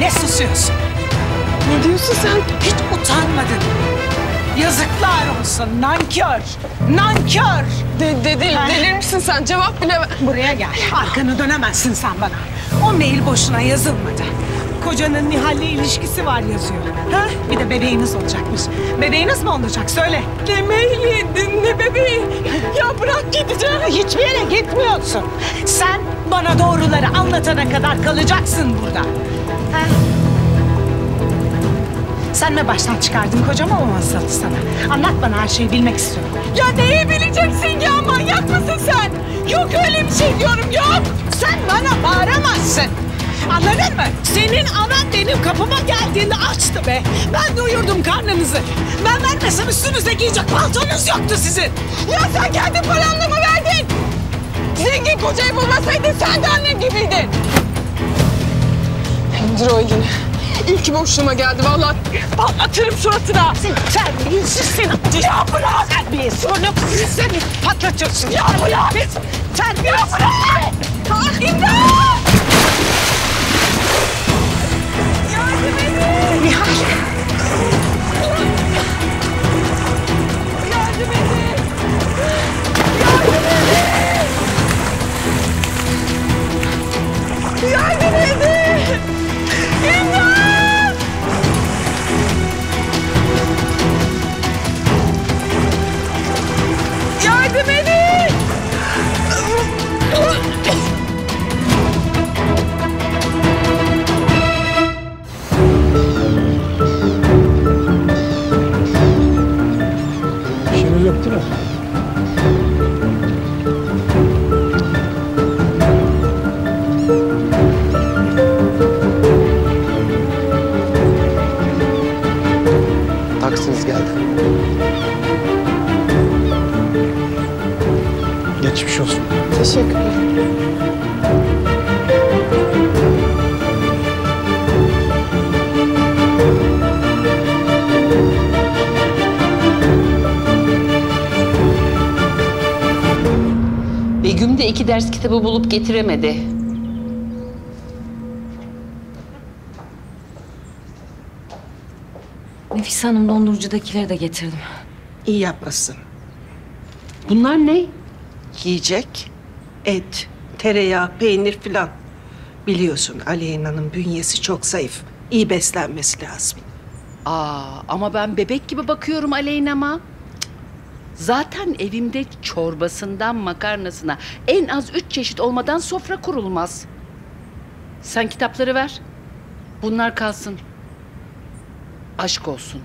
Niye susuyorsun? Ne diyorsun sen? Hiç utanmadın. Yazıklar olsun nankör. Nankör. Delir misin sen? Cevap bile ver. Buraya gel. Arkanı dönemezsin sen bana. O mail boşuna yazılmadı. Kocanın Nihal'le ilişkisi var yazıyor. Ha? Bir de bebeğiniz olacakmış. Bebeğiniz mi olacak? Söyle. Ne maili, ne bebeği? Ya bırak gideceğim. Hiçbir yere gitmiyorsun. Sen bana doğruları anlatana kadar kalacaksın burada. Ha? Sen mi baştan çıkardın kocama o masalı sana? Anlat bana, her şeyi bilmek istiyorum. Ya neyi bileceksin ya? Manyak mısın sen? Yok öyle bir şey diyorum, yok. Sen bana bağıramazsın. Anladın mı? Senin anan benim kapıma geldiğinde açtı be. Ben doyurdum karnınızı. Ben vermesem üstünüze giyecek paltonuz yoktu sizin. Ya sen kendi paranla mı verdin? Zengin kocayı bulmasaydın sen de annem gibiydin. İndir o elini. İlk boşluğuma geldi vallahi. Patlatırım suratına. Sen terbiyesiz seni. Ya bırak. Terbiyesiz. Bunu seni patlatıyorsun. Ya bırak. Terbiyesiz. Ya bırak. Ah İmdat! Yardım edin. Nihal. Yardım edin. Yardım edin. Yardım edin. İmdat! Yardım edin. İşiniz yok değil mi? Taksiniz geldi. Geçmiş olsun. Teşekkür ederim. Begüm de 2 ders kitabı bulup getiremedi. Nefise Hanım dondurucudakileri de getirdim. İyi yapmasın. Bunlar ne? Yiyecek, et, tereyağı, peynir filan. Biliyorsun Aleyna'nın bünyesi çok zayıf. İyi beslenmesi lazım. Ama ben bebek gibi bakıyorum Aleyna'ma. Cık. Zaten evimde çorbasından makarnasına en az 3 çeşit olmadan sofra kurulmaz. Sen kitapları ver. Bunlar kalsın. Aşk olsun.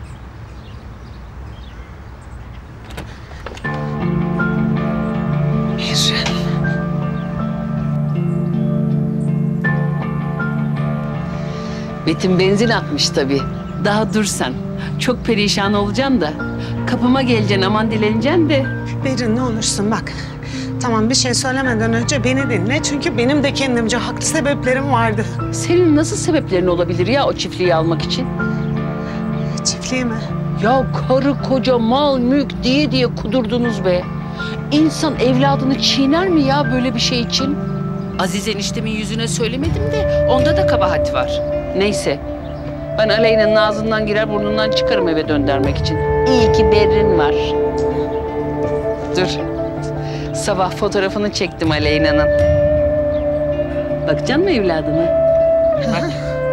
Betim benzin atmış tabii. Daha dur sen. Çok perişan olacaksın da. Kapıma geleceksin, aman dileneceksin de. Berin ne olursun bak. Tamam, bir şey söylemeden önce beni dinle. Çünkü benim de kendimce haklı sebeplerim vardı. Senin nasıl sebeplerin olabilir ya o çiftliği almak için? Çiftliği mi? Ya karı koca mal mülk diye kudurdunuz be. İnsan evladını çiğner mi ya böyle bir şey için? Aziz eniştemin yüzüne söylemedim de onda da kabahat var. Neyse. Ben Aleyna'nın ağzından girer burnundan çıkarım eve döndürmek için. İyi ki Berrin var. Dur. Sabah fotoğrafını çektim Aleyna'nın. Bakacaksın mı evladına? Bak.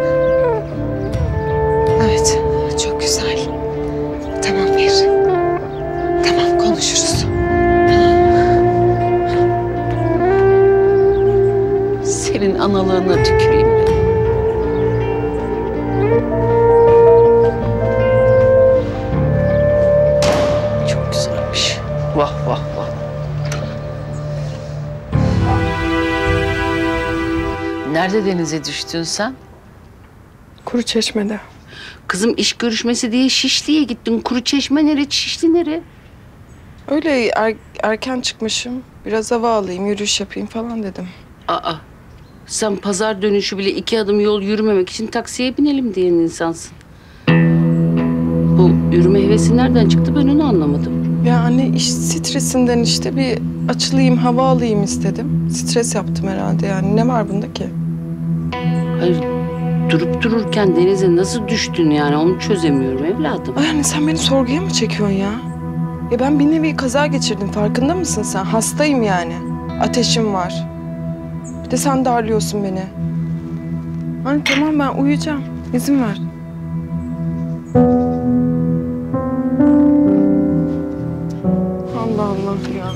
Evet, çok güzel. Tamam Berin. Tamam, konuşuruz. Senin analığına tüküreyim ben. Çok güzelmiş. Vah vah vah. Nerede denize düştün sen? Kuru Çeşme'de. Kızım iş görüşmesi diye Şişli'ye gittin. Kuru Çeşme nere, Şişli nere? Öyle erken çıkmışım. Biraz hava alayım, yürüyüş yapayım falan dedim. Sen pazar dönüşü bile 2 adım yol yürümemek için taksiye binelim diyen insansın. Bu yürüme hevesi nereden çıktı ben onu anlamadım. Ya anne iş stresinden işte bir açılayım, hava alayım istedim. Stres yaptım herhalde yani. Ne var bunda ki? Hayır, durup dururken denize nasıl düştün yani onu çözemiyorum evladım. Ay anne sen beni sorguya mı çekiyorsun ya? Ya ben bir nevi kaza geçirdim farkında mısın sen? Hastayım yani. Ateşim var. Bir de sen darlıyorsun beni. Anne tamam ben uyuyacağım. İzin ver. Allah Allah ya.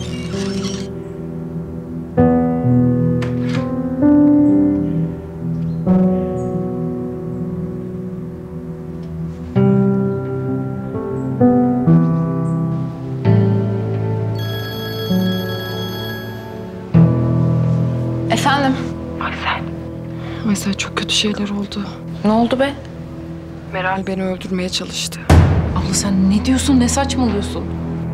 Efendim? Aysel çok kötü şeyler oldu. Ne oldu be? Meral beni öldürmeye çalıştı. Abla sen ne diyorsun? Ne saçmalıyorsun?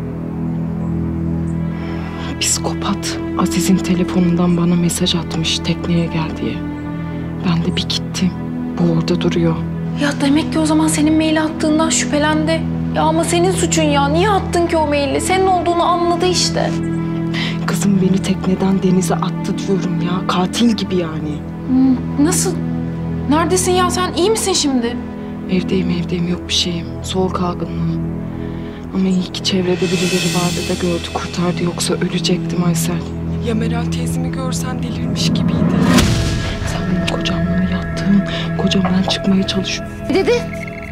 Psikopat Aziz'in telefonundan bana mesaj atmış tekneye gel diye. Ben de bir gittim. Bu orada duruyor. Ya demek ki o zaman senin maili attığından şüphelendi. Ya ama senin suçun ya. Niye attın ki o maili? Senin olduğunu anladı işte. Kızım beni tekneden denize attı diyorum ya. Katil gibi yani. Nasıl? Neredesin ya sen? İyi misin şimdi? Evdeyim yok bir şeyim. Soğuk algınlığı. Ama iyi ki çevrede birileri vardı da gördü kurtardı yoksa ölecektim Aysel. Ya Meral teyzemi görsen delirmiş gibiydi. Sen benim kocamla mı yattın? Kocamdan çıkmaya çalışıyor. Ne dedi?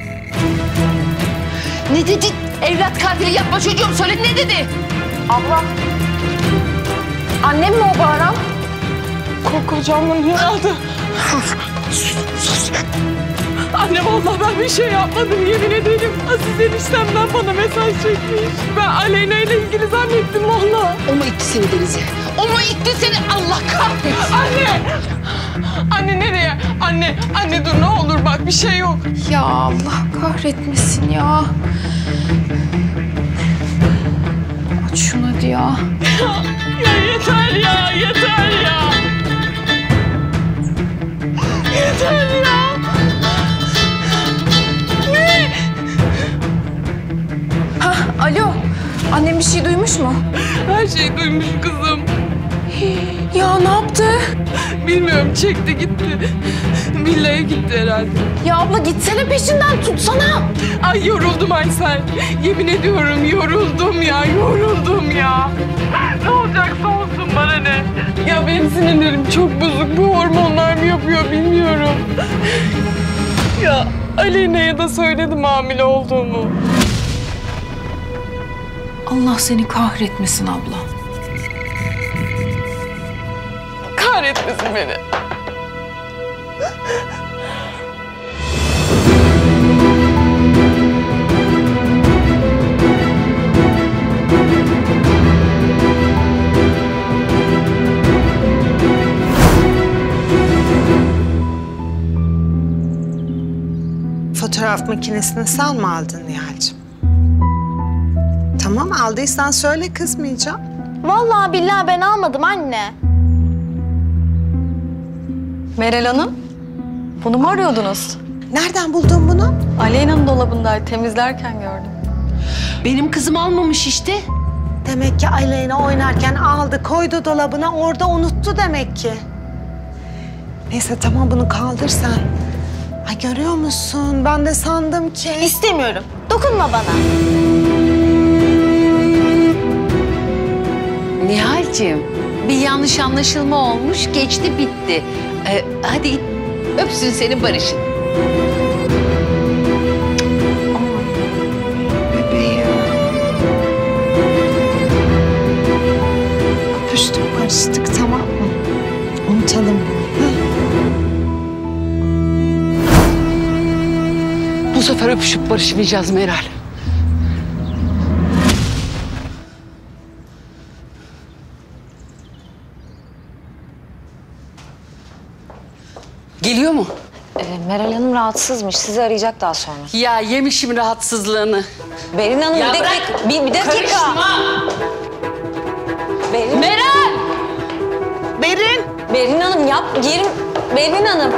Ne dedi? Evlat katili yapma çocuğum söyle ne dedi? Abla. Annem mi o bağıran? Kocamla ne aldı? Sus. Anne vallahi ben bir şey yapmadım yemin ederim. Aziz eniştemden bana mesaj çekmiş. Ben Aleyna ile ilgili zannettim vallahi. O mu itti seni denize? O mu itti seni Allah kahretsin? Anne! Anne nereye? Anne dur ne olur bak bir şey yok. Ya Allah kahretmesin ya. Aç şunu hadi ya. Ya yeter ya. Yeter ya. Ne? Alo. Annem bir şey duymuş mu? Her şeyi duymuş kızım. Ya ne yaptı? Bilmiyorum çekti gitti. Villaya gitti herhalde. Ya abla gitsene peşinden tutsana. Ay yoruldum Aysel. Yemin ediyorum yoruldum ya. Ne olacaksa olsun bana ne? Ya benim sinirlerim çok bozuk. Bu hormonlar mı yapıyor bilmiyorum. Ya Aleyna'ya da söyledim hamile olduğumu. Allah seni kahretmesin abla. Kahretmesin beni. Fotoğraf makinesini sen mi aldın Nihal'cığım? Tamam aldıysan söyle kızmayacağım. Vallahi billahi ben almadım anne. Meral Hanım, bunu mu arıyordunuz? Nereden buldun bunu? Aleyna'nın dolabındaydı, temizlerken gördüm. Benim kızım almamış işte. Demek ki Aleyna oynarken aldı, koydu dolabına, orada unuttu demek ki. Neyse tamam bunu kaldır sen. Ay görüyor musun? Ben de sandım ki... İstemiyorum. Dokunma bana. Nihal'cığım bir yanlış anlaşılma olmuş geçti bitti. Hadi öpsün seni Barış'ın. Bebeğim. Öpüştük, barıştık tamam mı? Unutalım. Bu sefer öpüşüp barışmayacağız Meral. Geliyor mu? Meral Hanım rahatsızmış. Sizi arayacak daha sonra. Ya yemişim rahatsızlığını. Berin Hanım Ya bir dakika. bırak. Bir dakika. Karışma. Berin, Meral! Berin Hanım yap. Girin. Berin Hanım.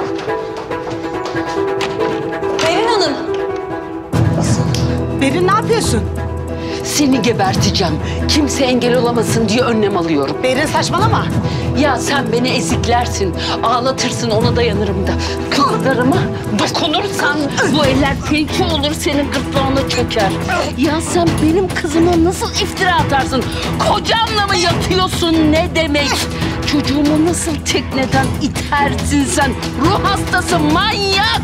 Berin ne yapıyorsun? Seni geberteceğim. Kimse engel olamasın diye önlem alıyorum. Berin saçmalama. Ya sen beni eziklersin, ağlatırsın, ona dayanırım da. Kızlarıma dokunursan bu eller felç olur, senin gırtlağına çöker. Ya sen benim kızıma nasıl iftira atarsın? Kocanla mı yatıyorsun ne demek? Çocuğumu nasıl tekneden itersin sen? Ruh hastası, manyak!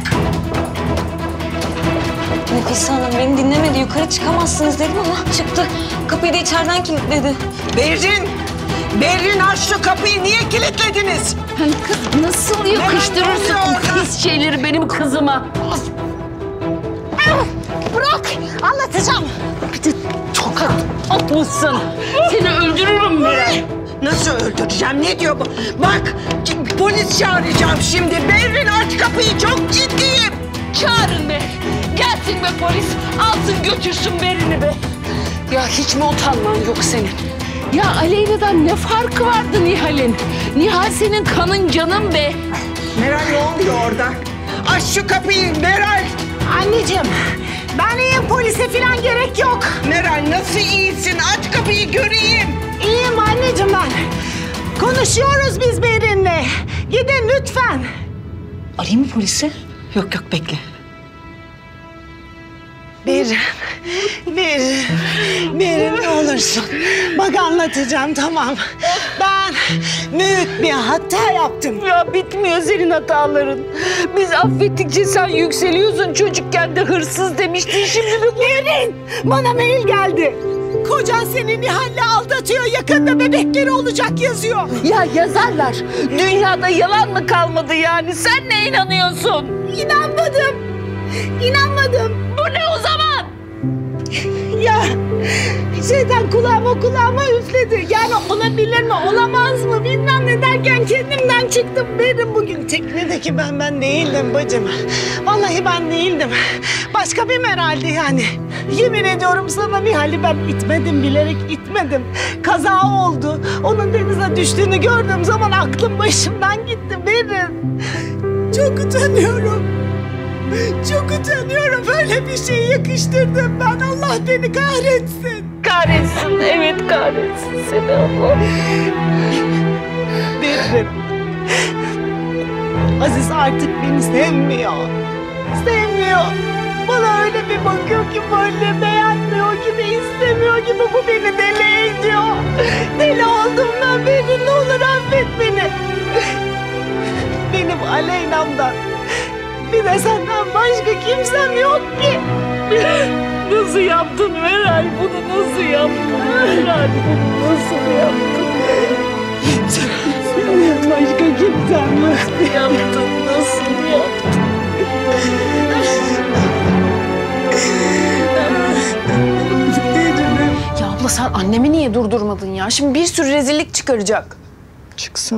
Nefise Hanım beni dinlemedi. Yukarı çıkamazsınız dedim ama çıktı. Kapıyı da içeriden kilitledi. Berin! Berin aç şu kapıyı, niye kilitlediniz? Hani kız nasıl yakıştırırsın o pis şeyleri benim kızıma? Bırak, anlatacağım. Tokat atmışsın. Seni öldürürüm Meral. Nasıl öldüreceğim, ne diyor bu? Bak, polis çağıracağım şimdi. Berin aç kapıyı, çok ciddiyim. Çağırın be. Gelsin be polis. Alsın götürsün Berin'i be. Ya hiç mi utanman yok senin? Ya Aleyna'dan ne farkı vardı Nihal'in? Nihal senin kanın canın be. Meral ne oluyor orada? Aç şu kapıyı Meral. Anneciğim, ben iyiyim, polise falan gerek yok. Meral nasıl iyisin? Aç kapıyı göreyim. İyiyim anneciğim ben. Konuşuyoruz biz Berin'le. Gidin lütfen. Arayayım mı polisi? Yok bekle. Berin ne olursun. Bak anlatacağım, tamam. Ben büyük bir hata yaptım. Ya bitmiyor senin hataların. Biz affettikçe sen yükseliyorsun. Çocukken de hırsız demiştin, şimdi de bu. Berin, bana mail geldi. Kocan seni Nihal'le aldatıyor, yakında bebekleri olacak yazıyor. Ya yazarlar. Dünyada yalan mı kalmadı yani? Sen ne inanıyorsun? İnanmadım. Bu ne o zaman? Ya şeytan kulağıma üfledi. Yani olabilir mi, olamaz mı bilmem ne derken kendimden çıktım. Benim bugün teknedeki ben değildim bacım. Vallahi ben değildim. Başka bir Meral'di yani. Yemin ediyorum sana Nihal'i ben itmedim, bilerek itmedim. Kaza oldu. Onun denize düştüğünü gördüğüm zaman aklım başımdan gitti Berin. Çok utanıyorum. Çok utanıyorum. Böyle bir şey yakıştırdım ben. Allah beni kahretsin. Kahretsin, evet kahretsin seni Allah. Berin. Aziz artık beni sevmiyor. Sevmiyor. Bana öyle bir bakıyor ki, böyle beğenmiyor gibi, istemiyor gibi, bu beni deli ediyor. Deli oldum ben Berin, ne olur affet beni. Benim Aleyna'mdan, bir de senden başka kimsem yok ki. Nasıl yaptın Meral? Bunu nasıl yaptın Meral? Bunu nasıl yaptın? Senden başka kimsem nasıl yaptın? Nasıl yaptın? Ya abla sen annemi niye durdurmadın ya? Şimdi bir sürü rezillik çıkaracak. Çıksın.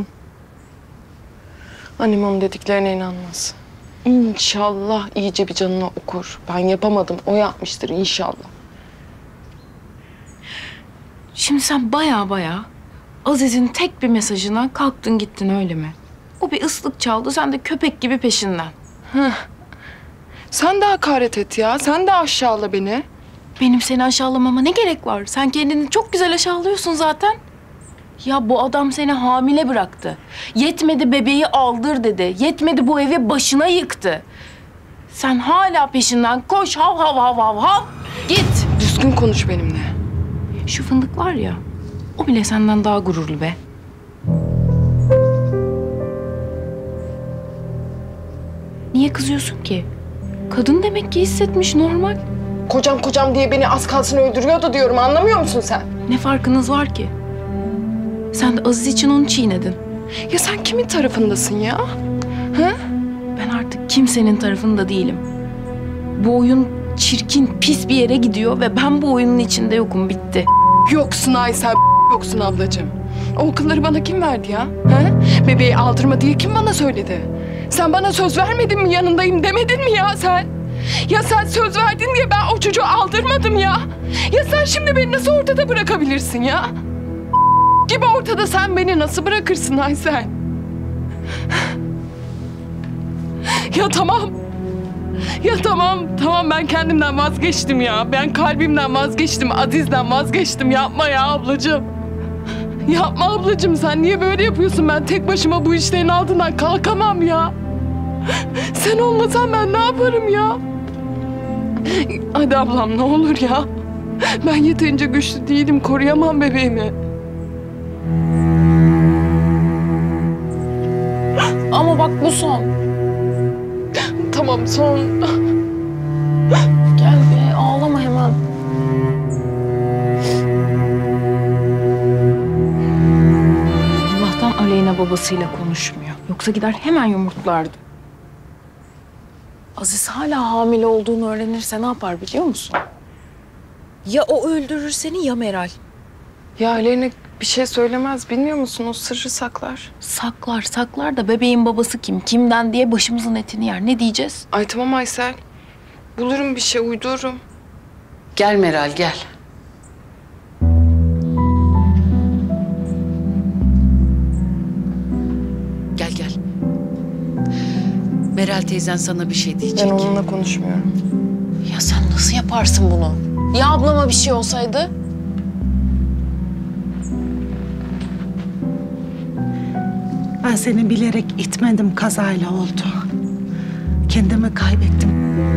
Annem onun dediklerine inanmaz. İnşallah iyice bir canına okur. Ben yapamadım, o yapmıştır inşallah. Şimdi sen baya Aziz'in tek bir mesajına kalktın gittin öyle mi? O bir ıslık çaldı, sen de köpek gibi peşinden. Sen de hakaret et ya, sen de aşağıla beni. Benim seni aşağılamama ne gerek var? Sen kendini çok güzel aşağılıyorsun zaten. Ya bu adam seni hamile bıraktı. Yetmedi bebeği aldır dedi. Yetmedi bu evi başına yıktı. Sen hala peşinden koş, hav hav hav hav hav. Git. Düzgün konuş benimle. Şu fındık var ya, o bile senden daha gururlu be. Niye kızıyorsun ki? Kadın demek ki hissetmiş, normal. Kocam diye beni az kalsın öldürüyordu diyorum, anlamıyor musun sen? Ne farkınız var ki? Sen de Aziz için onu çiğnedin. Ya sen kimin tarafındasın ya? Ben artık kimsenin tarafında değilim. Bu oyun çirkin, pis bir yere gidiyor ve ben bu oyunun içinde yokum, bitti. Yoksun Aysel, yoksun ablacığım. O akılları bana kim verdi ya? Bebeği aldırma diye kim bana söyledi? Sen bana söz vermedin mi, yanındayım demedin mi ya sen? Ya sen söz verdin diye ben o çocuğu aldırmadım ya. Ya sen şimdi beni nasıl ortada bırakabilirsin ya? Gibi ortada sen beni nasıl bırakırsın Aysel? Ya tamam. Ya tamam ben kendimden vazgeçtim ya. Ben kalbimden vazgeçtim, Aziz'den vazgeçtim. Yapma ya ablacığım. Yapma ablacığım, sen niye böyle yapıyorsun? Ben tek başıma bu işlerin altından kalkamam ya. Sen olmasan ben ne yaparım ya? Hadi ablam ne olur ya. Ben yeterince güçlü değilim, koruyamam bebeğimi. Ama bak bu son. Tamam son. Gel be ağlama hemen. Allah'tan Aleyna babasıyla konuşmuyor. Yoksa gider hemen yumurtlardı. Aziz hala hamile olduğunu öğrenirse ne yapar biliyor musun? Ya o öldürür seni ya Meral. Ya Aleyna bir şey söylemez, bilmiyor musun? O sırrı saklar. Saklar da bebeğin babası kim, kimden diye başımızın etini yer. Ne diyeceğiz? Ay tamam Aysel. Bulurum bir şey, uydururum. Gel Meral gel. Gel. Meral teyzen sana bir şey diyecek. Ben onunla konuşmuyorum. Ya sen nasıl yaparsın bunu? Ya ablama bir şey olsaydı? Ben seni bilerek itmedim, kazayla oldu. Kendimi kaybettim.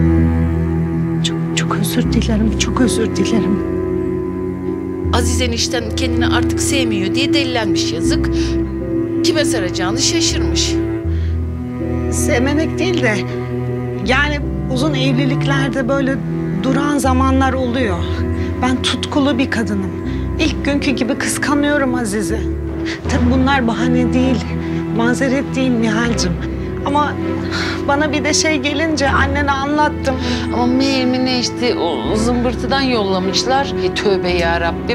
Çok özür dilerim, çok özür dilerim. Aziz enişten kendini artık sevmiyor diye delilenmiş yazık. Kime saracağını şaşırmış. Sevmemek değil de yani uzun evliliklerde böyle duran zamanlar oluyor. Ben tutkulu bir kadınım. İlk günkü gibi kıskanıyorum Aziz'i. Tabii bunlar bahane değil, mazeret değil Nihal'cığım. Ama bana bir de şey gelince annene anlattım. Ama Mehrim'ine işte o zımbırtıdan yollamışlar. Tövbe ya Rabbim.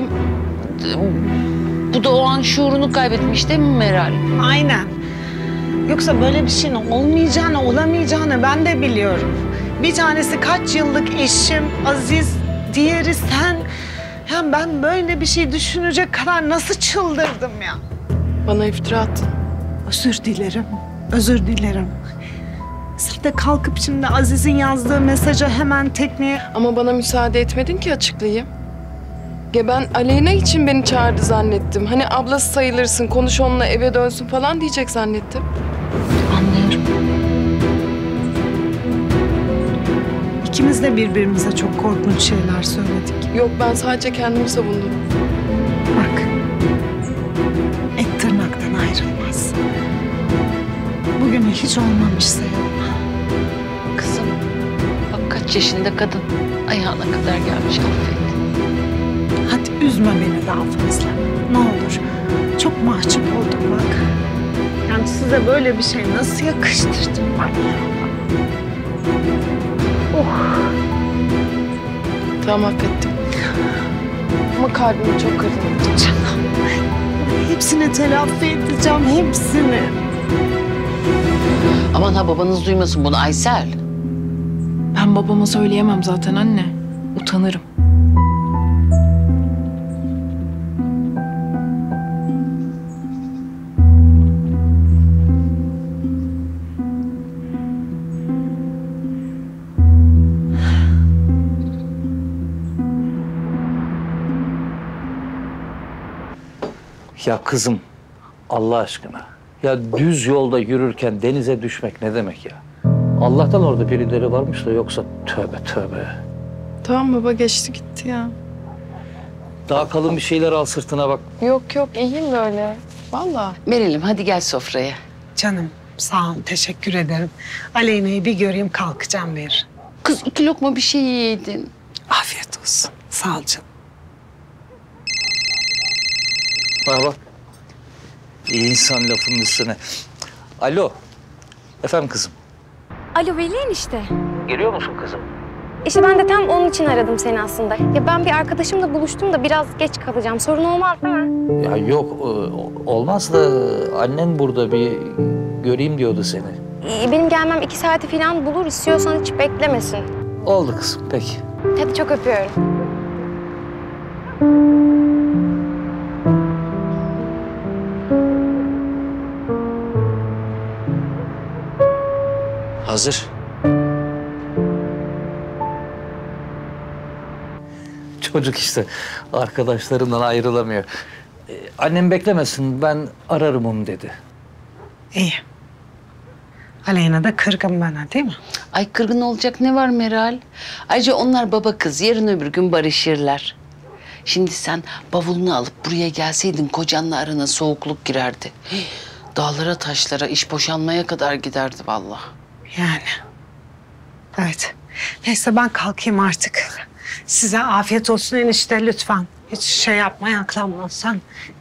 Bu da o an şuurunu kaybetmiş değil mi Meral? Aynen. Yoksa böyle bir şeyin olmayacağını, olamayacağını ben de biliyorum. Bir tanesi kaç yıllık eşim Aziz, diğeri sen. Ya ben böyle bir şey düşünecek kadar nasıl çıldırdım ya? Bana iftira attın. Özür dilerim, özür dilerim. Sen de kalkıp şimdi Aziz'in yazdığı mesaja hemen tekneye... Ama bana müsaade etmedin ki açıklayayım. Ya ben Aleyna için beni çağırdı zannettim. Hani ablası sayılırsın, konuş onunla eve dönsün falan diyecek zannettim. Anlıyorum. İkimiz de birbirimize çok korkunç şeyler söyledik. Yok ben sadece kendimi savundum. Bak, et tırnaktan ayrılmaz. Bugünü hiç olmamış sayılma. Kızım bak kaç yaşında kadın ayağına kadar gelmiş affet. Hadi üzme beni daha fazla. Ne olur. Çok mahcup oldum bak. Yani size böyle bir şey nasıl yakıştırdım ben ya? Tamam affettim. Ama kalbimi çok kırdın. Canım. Hepsini telafi edeceğim, hepsini. Aman ha babanız duymasın bunu Aysel. Ben babama söyleyemem zaten anne. Utanırım. Ya kızım, Allah aşkına. Ya düz yolda yürürken denize düşmek ne demek ya? Allah'tan orada birileri varmış da yoksa tövbe tövbe. Tamam baba geçti gitti ya. Daha kalın bir şeyler al sırtına bak. Yok iyiyim böyle. Vallahi. Meral'im hadi gel sofraya. Canım sağ ol, teşekkür ederim. Aleyna'yı bir göreyim kalkacağım verir. Kız 2 lokma bir şey yedin. Afiyet olsun. Sağ ol canım. Bak. İyi insan lafının üstüne. Alo. Efendim kızım. Alo Veli enişte. Geliyor musun kızım? İşte ben de tam onun için aradım seni aslında. Ya ben bir arkadaşımla buluştum da biraz geç kalacağım. Sorun olmaz değil mi? Ya yok olmaz da annen burada bir göreyim diyordu seni. Benim gelmem 2 saati falan bulur. İstiyorsan hiç beklemesin. Oldu kızım peki. Hadi çok öpüyorum. Hazır. çocuk işte. Arkadaşlarından ayrılamıyor. Annem beklemesin, ben ararım onu dedi. İyi. Aleyna da kırgın bana değil mi? Ay kırgın olacak ne var Meral? Ayrıca onlar baba kız yarın öbür gün barışırlar. Şimdi sen bavulunu alıp buraya gelseydin kocanla arana soğukluk girerdi. Hii, dağlara taşlara iş boşanmaya kadar giderdi vallahi. Yani. Evet. Neyse ben kalkayım artık. Size afiyet olsun enişte lütfen. Hiç şey yapma, yaklanma sen.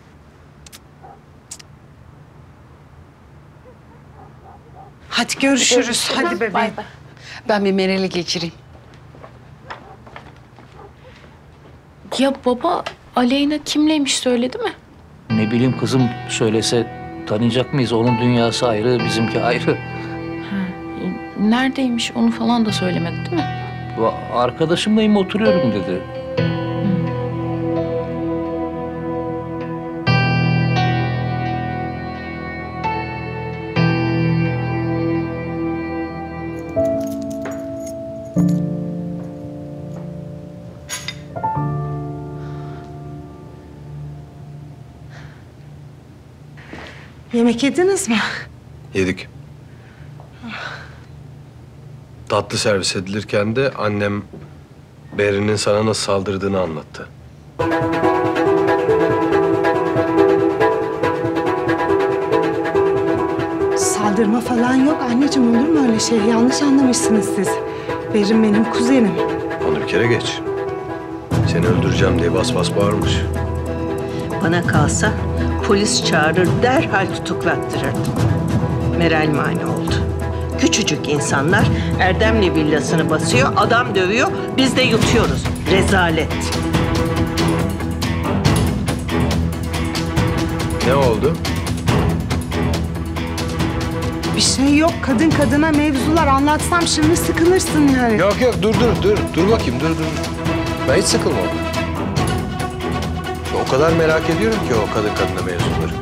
Hadi görüşürüz. Hadi bebeğim. Ben bir Meral'i geçireyim. Ya baba Aleyna kimleymiş söyledi mi? Ne bileyim kızım, söylese tanıyacak mıyız? Onun dünyası ayrı, bizimki ayrı. Neredeymiş onu falan da söylemedi değil mi? Arkadaşımlayım, oturuyorum dedi. Yemek yediniz mi? Yedik. Tatlı servis edilirken de annem Berin'in sana nasıl saldırdığını anlattı. Saldırma falan yok anneciğim, olur mu öyle şey? Yanlış anlamışsınız siz. Berin benim kuzenim. Onu bir kere geç. Seni öldüreceğim diye bas bas bağırmış. Bana kalsa polis çağırır derhal tutuklattırırdım. Meral mani oldu. Küçücük insanlar Erdemli villasını basıyor, adam dövüyor, biz de yutuyoruz. Rezalet. Ne oldu? Bir şey yok, kadın kadına mevzular. Anlatsam şimdi sıkılırsın yani. Yok dur bakayım dur. Ben hiç sıkılmam. O kadar merak ediyorum ki o kadın kadına mevzuları.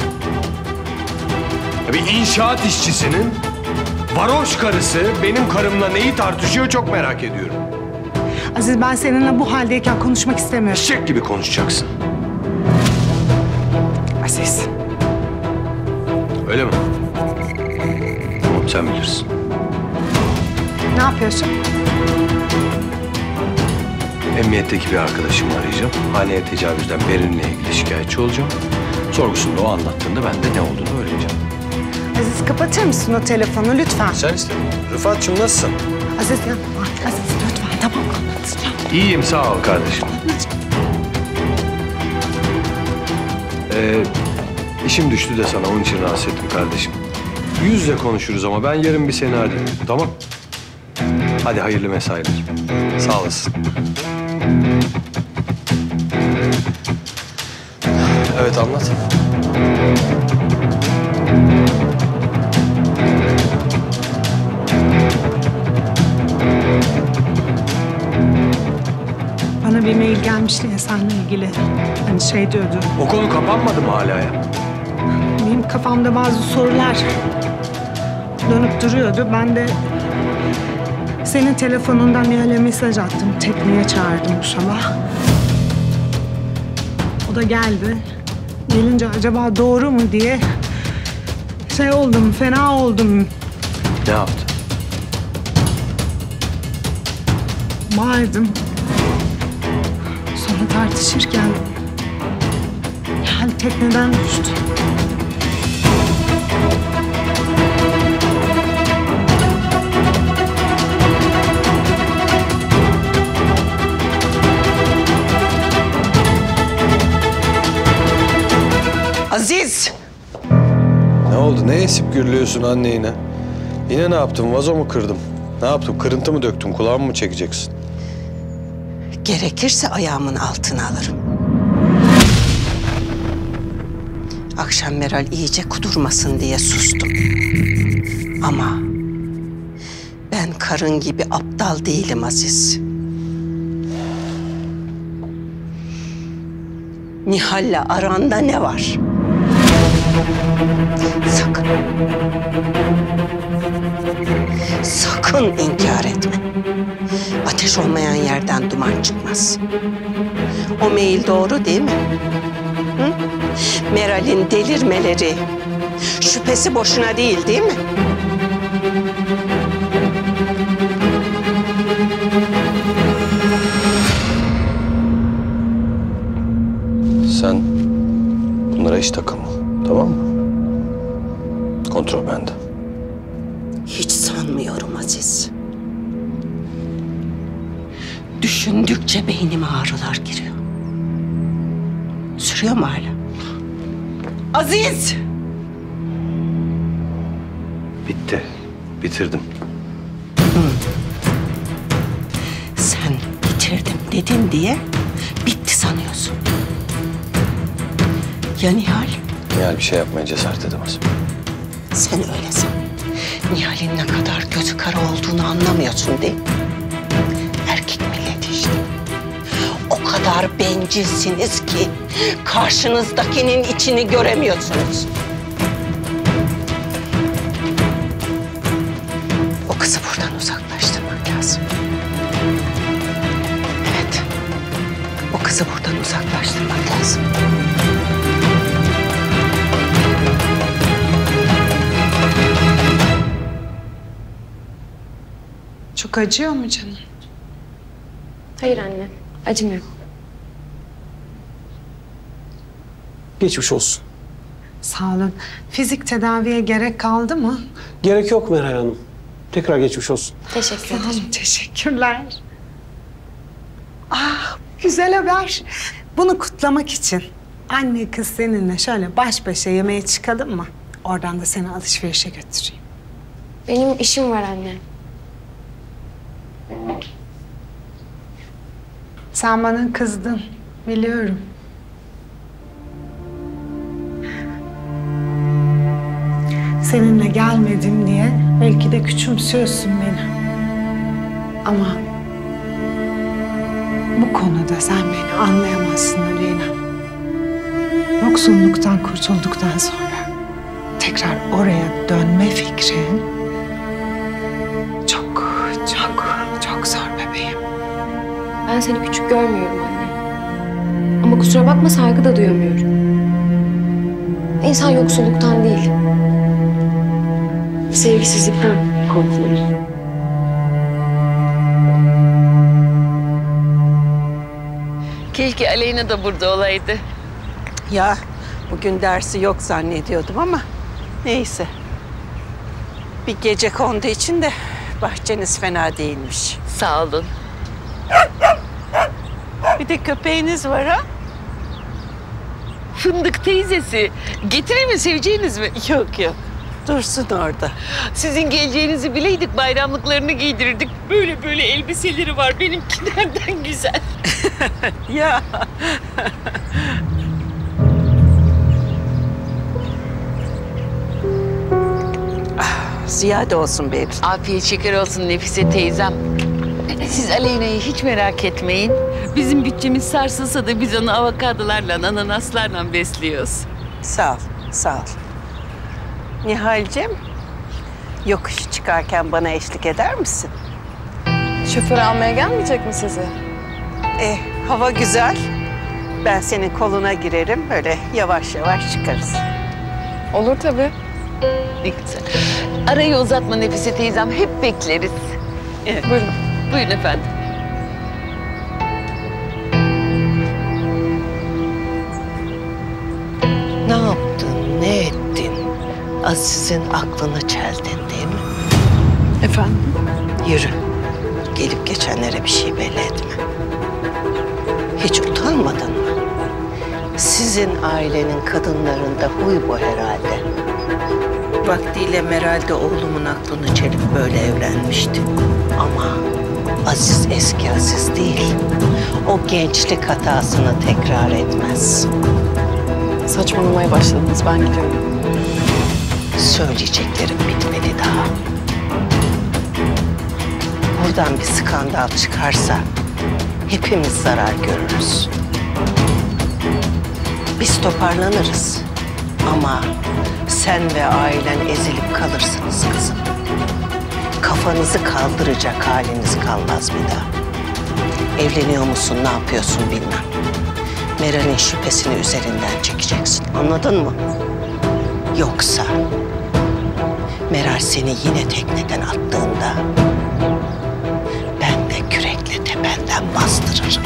Bir inşaat işçisinin varoş karısı benim karımla neyi tartışıyor çok merak ediyorum. Aziz, ben seninle bu haldeyken konuşmak istemiyorum. Eşek gibi konuşacaksın. Aziz. Öyle mi? Tamam, sen bilirsin. Ne yapıyorsun? Emniyetteki bir arkadaşımı arayacağım. Haneye tecavüzden Berin'le ilgili şikayetçi olacağım. Sorgusunda o anlattığında ben de ne olduğunu öğreneceğim. Aziz, kapatır mısın o telefonu lütfen? Sen iste. Rıfat'cığım nasılsın? Aziz yapma. Aziz lütfen, tamam anlatacağım. İyiyim, sağ ol kardeşim. İşim düştü de sana, onun için rahatsız ettim kardeşim. Yüz yüze konuşuruz ama ben yarın bir seni arayayım, tamam? Hadi hayırlı mesailer. Sağ olasın. Evet, anlat. Bana bir mail gelmişti ya seninle ilgili. Hani şey diyordu. O konu kapanmadı mı hala ya? Benim kafamda bazı sorular dönüp duruyordu. Ben de senin telefonundan Nihal'e mesaj attım. Tekneye çağırdım bu sabah. O da geldi. Gelince acaba doğru mu diye şey oldum, fena oldum. Ne yaptı? Bağırdım. Sonra tartışırken Nihal tekneden düştü. Aziz! Ne oldu? Ne esip gürlüyorsun anne yine? Yine ne yaptım? Vazo mu kırdım? Ne yaptım? Kırıntı mı döktüm? Kulağımı mı çekeceksin? Gerekirse ayağımın altına alırım. Akşam Meral iyice kudurmasın diye sustum. Ama ben karın gibi aptal değilim Aziz. Nihal'le aranda ne var? Sakın. Sakın inkar etme. Ateş olmayan yerden duman çıkmaz. O mail doğru değil mi? Hı? Meral'in delirmeleri, şüphesi boşuna değil mi? Sen bunlara hiç takılma, tamam mı? Kontrol bende. Hiç sanmıyorum Aziz. Düşündükçe beynime ağrılar giriyor. Sürüyor mu hala? Aziz! Bitti, bitirdim. Sen bitirdim dedin diye bitti sanıyorsun. Ya Nihal? Nihal bir şey yapmaya cesaret edemez. Sen öyle san. Nihal'in ne kadar gözü kara olduğunu anlamıyorsun değil mi? Erkek milleti işte. O kadar bencilsiniz ki karşınızdakinin içini göremiyorsunuz. O kızı buradan uzaklaştırmak lazım. Evet. O kızı buradan uzaklaştırmak lazım. Çok acıyor mu canım? Hayır anne, acımıyor. Geçmiş olsun. Sağ olun. Fizik tedaviye gerek kaldı mı? Gerek yok Meral Hanım. Tekrar geçmiş olsun. Teşekkür Sağ ederim. olun, teşekkürler. Ah, güzel haber. Bunu kutlamak için anne kız seninle şöyle baş başa yemeğe çıkalım mı? Oradan da seni alışverişe götüreyim. Benim işim var anne. Sen bana kızdın, biliyorum. Seninle gelmedim diye belki de küçümsüyorsun beni. Ama bu konuda sen beni anlayamazsın Aleyna. Yoksulluktan kurtulduktan sonra tekrar oraya dönme fikrin çok zor bebeğim. Ben seni küçük görmüyorum anne. Ama kusura bakma, saygı da duyamıyorum. İnsan yoksulluktan değil, sevgisizlikten korkulur. Keşke Aleyna da burada olaydı. Ya bugün dersi yok zannediyordum ama neyse. Bir gecekondu için de bahçeniz fena değilmiş. Sağ olun. Bir de köpeğiniz var ha? Fındık teyzesi. Getireyim mi, seveceğiniz mi? Yok. Dursun orada. Sizin geleceğinizi bileydik, bayramlıklarını giydirirdik. Böyle böyle elbiseleri var, benimkilerden güzel. Ya. Ziyade olsun benim. Afiyet şeker olsun Nefise teyzem. Siz Aleyna'yı hiç merak etmeyin. Bizim bütçemiz sarsılsa da biz onu avokadolarla, ananaslarla besliyoruz. Sağ ol. Nihal'cim, yokuş çıkarken bana eşlik eder misin? Şoför almaya gelmeyecek mi sizi? Hava güzel. Ben senin koluna girerim, böyle yavaş yavaş çıkarız. Olur tabii. Ne güzel. Arayı uzatma Nefise teyzem, hep bekleriz. Evet. Buyurun. Buyurun efendim. Ne yaptın, ne ettin? Aziz'in aklını çeldin değil mi? Efendim? Yürü. Gelip geçenlere bir şey belli etme. Hiç utanmadın mı? Sizin ailenin kadınlarında huy bu herhalde. Vaktiyle Meral de oğlumun aklını çelip böyle evlenmişti. Ama Aziz eski Aziz değil. O gençlik hatasını tekrar etmez. Saçmalamaya başladınız. Ben gidiyorum. Söyleyeceklerim bitmedi daha. Buradan bir skandal çıkarsa hepimiz zarar görürüz. Biz toparlanırız. Ama sen ve ailen ezilip kalırsınız kızım. Kafanızı kaldıracak haliniz kalmaz bir daha. Evleniyor musun, ne yapıyorsun bilmem. Meral'in şüphesini üzerinden çekeceksin. Anladın mı? Yoksa Meral seni yine tekneden attığında ben de kürekle tependen bastırırım.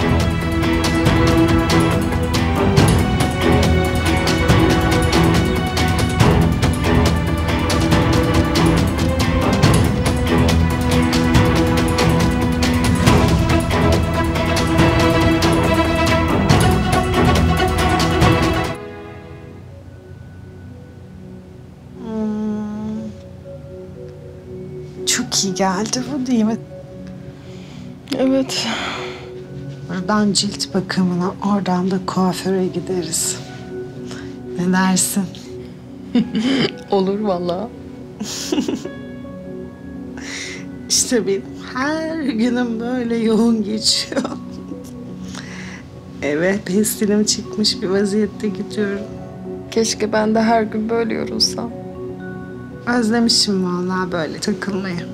Çok iyi geldi bu değil mi? Evet. Buradan cilt bakımına, oradan da kuaföre gideriz. Ne dersin? Olur vallahi. İşte benim her günüm böyle yoğun geçiyor. Eve pestilim çıkmış bir vaziyette gidiyorum. Keşke ben de her gün böyle yorulsam. Özlemişim vallahi böyle takılmayı.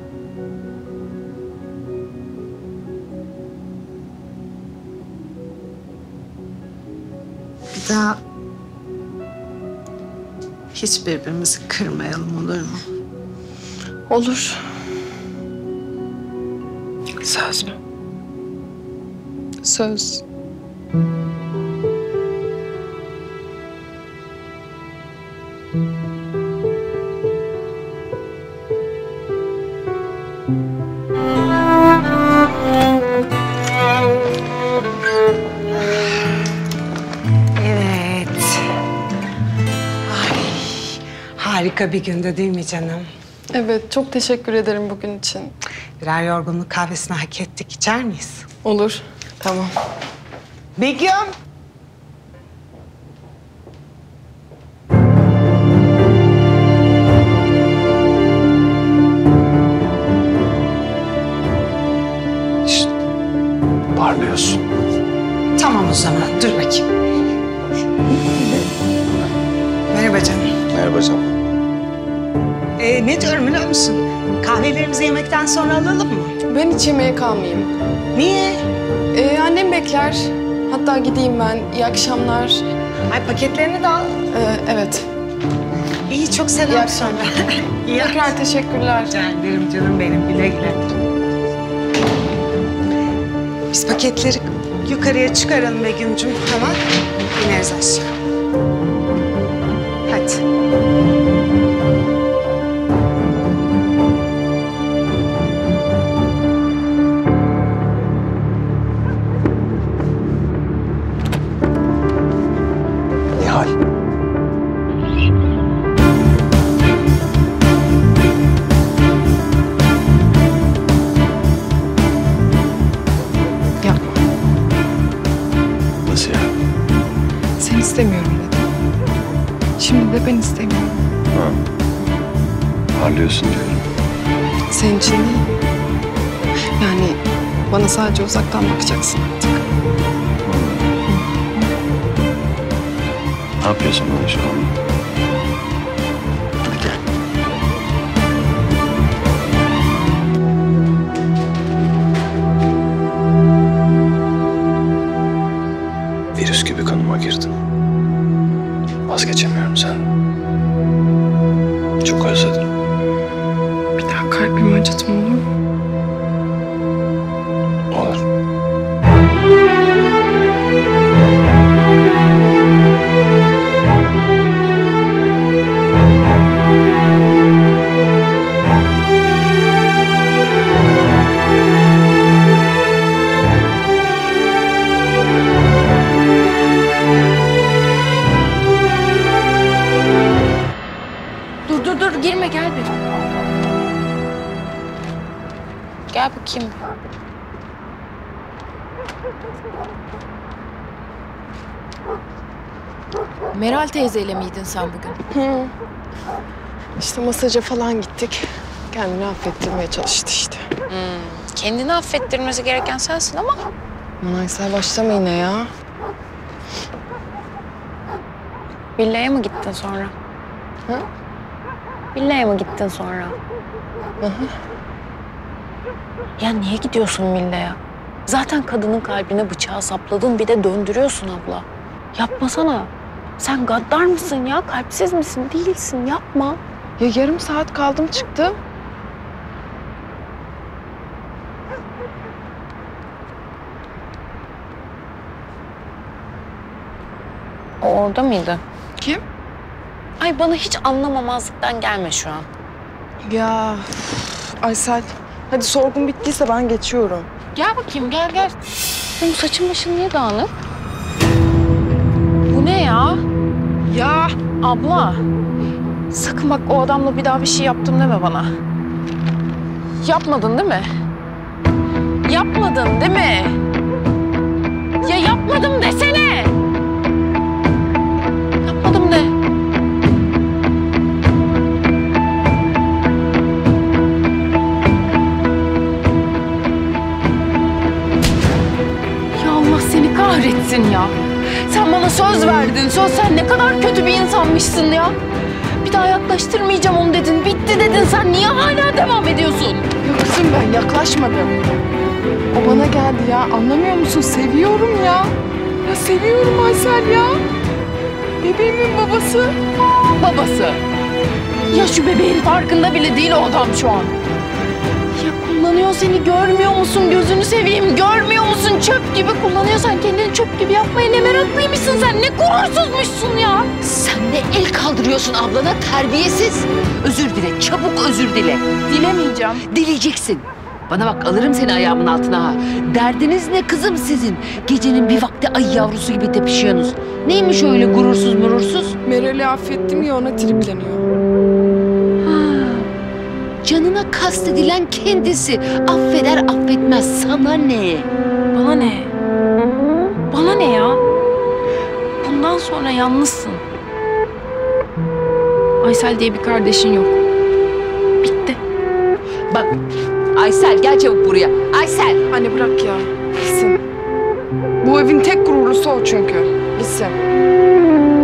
Bir daha hiç birbirimizi kırmayalım, olur mu? Olur. Söz mü? Söz. Evet. Ay, harika bir günde değil mi canım? Evet, çok teşekkür ederim bugün için. Birer yorgunluk kahvesini hak ettik. İçer miyiz? Olur. Tamam. Begüm. İşte parlıyorsun. Tamam o zaman. Dur bakayım. Merhaba canım. Merhaba canım. Ne diyorum biliyor musun? Kahvelerimizi yemekten sonra alalım mı? Ben hiç yemeğe kalmayayım. Niye? Annem bekler. Hatta gideyim ben. İyi akşamlar. Ay paketlerini de al. Evet. İyi, çok selam söyle. İyi Tekrar teşekkürler. Rica ederim canım benim. Güle güle. Biz paketleri yukarıya çıkaralım Begüm'cüğüm. Tamam. İneriz aşağı. Hadi. Nihal. Yapma. Nasıl ya? Sen istemiyorum dedim. Şimdi de ben istemiyorum. Ha. Parlıyorsun diyorum. Senin için değil. Yani bana sadece uzaktan bakacaksın artık. Ne yapıyorsun bana şu an? Hadi gel. Virüs gibi kanıma girdin. Vazgeçemiyorum sen. Çok özledim. Bir daha kalbimi acıtma olur mu? Olur. Dur girme gel bir. Gel bakayım. Meral teyzeyle miydin sen bugün? İşte masaja falan gittik. Kendini affettirmeye çalıştı işte. Kendini affettirmesi gereken sensin ama. Aysel başlama yine ya. Villaya mı gittin sonra? Hı? Villaya mı gittin sonra? Hı hı. Ya niye gidiyorsun villaya? Zaten kadının kalbine bıçağı sapladın, bir de döndürüyorsun abla. Yapmasana. Sen gaddar mısın ya? Kalpsiz misin? Değilsin. Yapma. Ya yarım saat kaldım çıktım. O orada mıydı? Kim? Ay bana hiç anlamamazlıktan gelme şu an. Ya Aysel, hadi sorgun bittiyse ben geçiyorum. Gel bakayım, gel gel. Senin saçın başın niye dağınık? Bu ne ya? Ya Abla, sakın bak o adamla bir daha bir şey yaptım deme bana. Yapmadın değil mi? Yapmadın değil mi? Ya yapmadım desene! Yapmadım de. Ya Allah seni kahretsin ya. Sen bana söz verdin. Sen ne kadar kötü bir insanmışsın ya. Bir daha yaklaştırmayacağım onu dedin. Bitti dedin. Sen niye hala devam ediyorsun? yok kızım, ben yaklaşmadım. O bana geldi ya, anlamıyor musun? Seviyorum ya. Ya seviyorum Aysel ya. Bebeğimin babası. Babası. Ya şu bebeğin farkında bile değil o adam şu an. Ya kullanıyor seni, görmüyor musun? Gözünü seveyim, görmüyor musun? Çöp gibi kullanıyor. Sen kendini çöp gibi yapmaya ne meraklıymışsın sen. Ne gurursuzmuşsun ya. Sen de el kaldırıyorsun ablana, terbiyesiz. Özür dile, çabuk özür dile. Dilemeyeceğim. Dileyeceksin. Bana bak, alırım seni ayağımın altına ha. Derdiniz ne kızım sizin? Gecenin bir vakti ay yavrusu gibi tepişiyorsunuz. Neymiş öyle gurursuz murursuz? Meral'i affettim ya, ona tripleniyor. Canına kastedilen kendisi. Affeder affetmez, sana ne? Bana ne? Bana ne ya? Bundan sonra yalnızsın. Aysel diye bir kardeşin yok. Bitti. Bak Aysel, gel çabuk buraya. Aysel. Anne bırak ya, gitsin. Bu evin tek gururlusu o çünkü. Gitsin.